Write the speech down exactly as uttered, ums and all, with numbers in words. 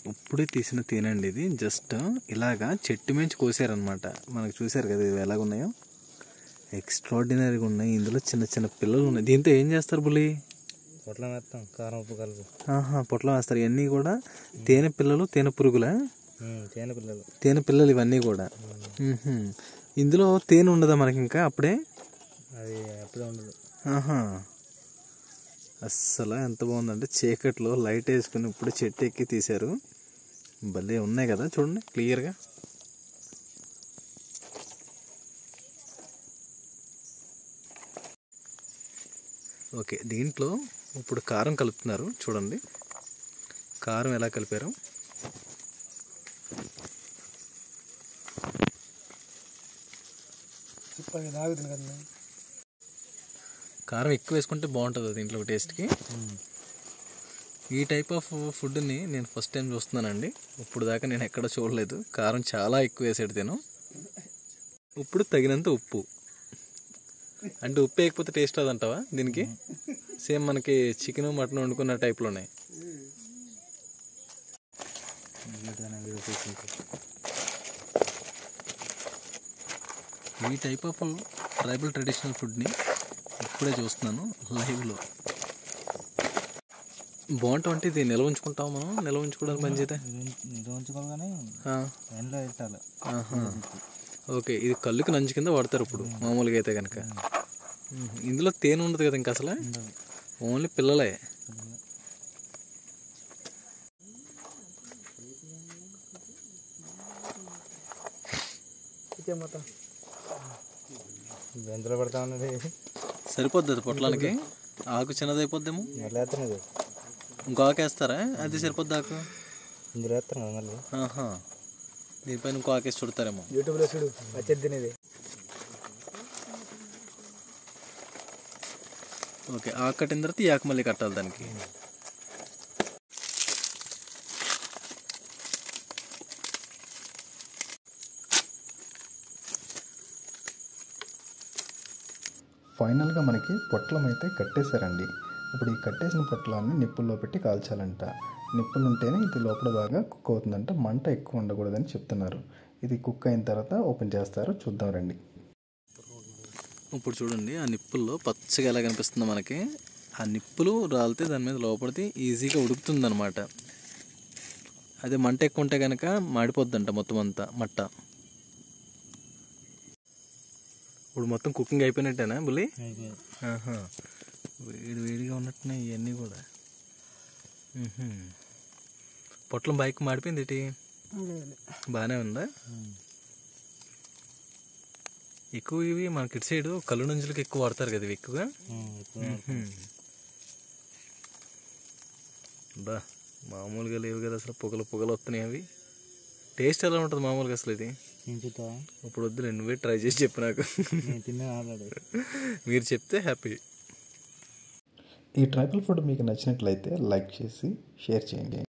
ఇప్పుడే తీసిన తేనండి ఇది. జస్ట్ ఇలాగా చెట్టు మించి కోసారనమాట. మనకు చూసారు కదా ఇవి ఎలాగున్నాయో, ఎక్స్ట్రాడినరీగా ఉన్నాయి. ఇందులో చిన్న చిన్న పిల్లలు ఉన్నాయి. దీంతో ఏం చేస్తారు బుల్లి? పొట్లం వేస్తాం, కారం ఉప్పు కలుపు. ఆహా, పొట్లం వేస్తారు. ఇవన్నీ కూడా తేనె పిల్లలు, తేనె పురుగులా? తేనె పిల్లలు, తేనె పిల్లలు ఇవన్నీ కూడా. ఇందులో తేనె ఉండదా మనకి ఇంకా అప్పుడే? అది అప్పుడే ఉండదు. ఆహా, అస్సలు ఎంత బాగుందంటే చీకట్లో లైట్ వేసుకుని ఇప్పుడు చెట్టు ఎక్కి తీశారు. భలే ఉన్నాయి కదా, చూడండి క్లియర్గా. ఓకే, దీంట్లో ఇప్పుడు కారం కలుపుతున్నారు. చూడండి కారం ఎలా కలిపారు. కారం ఎక్కువ వేసుకుంటే బాగుంటుంది దీంట్లో టేస్ట్కి. ఈ టైప్ ఆఫ్ ఫుడ్ని నేను ఫస్ట్ టైం చూస్తున్నానండి. ఇప్పుడు దాకా నేను ఎక్కడ చూడలేదు. కారం చాలా ఎక్కువ వేసాడు తిను. ఇప్పుడు తగినంత ఉప్పు. అంటే ఉప్పు వేయకపోతే టేస్ట్ అదంటావా దీనికి? సేమ్ మనకి చికెన్ మటన్ వండుకున్న టైప్లోనే. ఈ టైప్ ఆఫ్ ట్రైబల్ ట్రెడిషనల్ ఫుడ్ని ఇప్పుడే చూస్తున్నాను లైవ్లో. బాగుంటాం అంటే ఇది నిల్వ ఉంచుకుంటాం మనం. నిల్వ ఉంచుకోవడానికి మంచిదే. ఓకే, ఇది కళ్ళుకి నంచు కింద వాడతారు ఇప్పుడు మామూలుగా అయితే కనుక. ఇందులో తేనె ఉండదు కదా ఇంకా అసలు, ఓన్లీ పిల్లలే. బెంతలో పడతా ఉన్నది. సరిపోద్ది అది పొట్లానికి. ఆకు చిన్నదైపోద్దేమో. ఇంకో ఆకు వేస్తారా? అది సరిపోద్ది ఆకు. ఇందులో వేస్తాను కదా మళ్ళీ. ఆహా, దీనిపైన ఇంకో ఆకేసి చుడతారేమో. యూట్యూబ్లో చూడు వచ్చేది తినేది. ఓకే, ఆకు కట్టిన తర్వాత ఈ ఆకు మళ్ళీ కట్టాలి దానికి. ఫైనల్గా మనకి పొట్లం అయితే కట్టేశారండి. ఇప్పుడు ఈ కట్టేసిన పొట్లాన్ని నిప్పుల్లో పెట్టి కాల్చాలంట. నిప్పులు ఉంటేనే ఇది లోపల బాగా కుక్ అవుతుందంట. మంట ఎక్కువ ఉండకూడదని చెప్తున్నారు. ఇది కుక్ అయిన తర్వాత ఓపెన్ చేస్తారు, చూద్దాం రండి. ఇప్పుడు చూడండి ఆ నిప్పుల్లో పచ్చగా ఎలా కనిపిస్తుందో మనకి. ఆ నిప్పులు రాలితే దాని మీద లోపలితే ఈజీగా ఉడుకుతుంది అనమాట. అదే మంట ఎక్కువ ఉంటే కనుక మాడిపోద్దంట మొత్తం అంతా మట్ట. ఇప్పుడు మొత్తం కుకింగ్ అయిపోయినట్టేనా బుల్లి? ఆహా, వేడి వేడిగా ఉన్నట్టున్నాయి ఇవన్నీ కూడా. పొట్లం బైక్ మాడిపోయింది ఏంటి? బాగానే ఉందా? ఎక్కువ ఇవి మనకి ఇటు సైడు కళ్ళు నుంచులకి ఎక్కువ వాడతారు కదా ఇవి ఎక్కువగా. బా మామూలుగా లేవు కదా అసలు, పొగలు పొగలు వస్తున్నాయి అవి. టేస్ట్ ఎలా ఉంటుంది మామూలుగా అసలు ఇది? ఇప్పుడు వద్దులే, నువ్వే ట్రై చేసి చెప్పు నాకు. మీరు చెప్తే హ్యాపీ. ఈ ట్రైబల్ ఫుడ్ మీకు నచ్చినట్లయితే లైక్ చేసి షేర్ చేయండి.